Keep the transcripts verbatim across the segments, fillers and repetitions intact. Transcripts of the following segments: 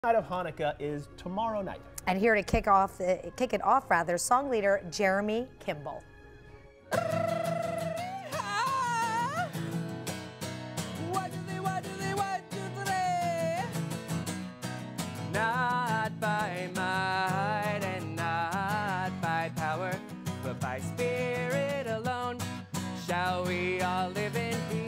Night of Hanukkah is tomorrow night. And here to kick off, uh, kick it off rather, song leader Jeremy Gimbel. Not by might and not by power, but by Spirit alone shall we all live in peace.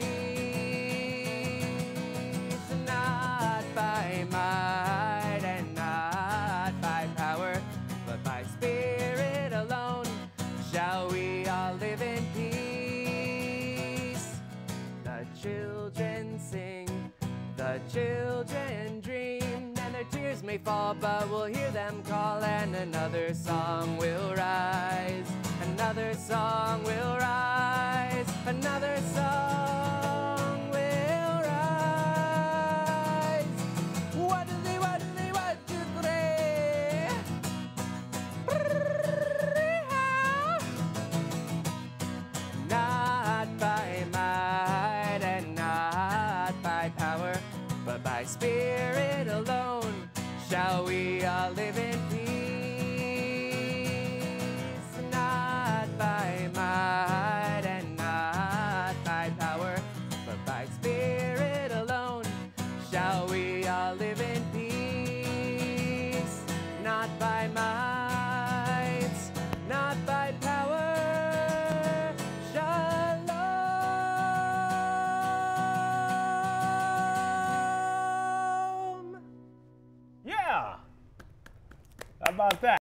Not by might and not by power, but by Spirit alone shall we all live in peace. The children sing, the children dream, and their tears may fall, but we'll hear them call, and another song will rise, another song will rise, another song will rise. What do they, what do they, what do they? Not by might and not by power, but by Spirit alone shall we all live in peace. Not by might and not by power, but by Spirit alone shall we all live in peace. Not by might, not by power. Yeah! How about that?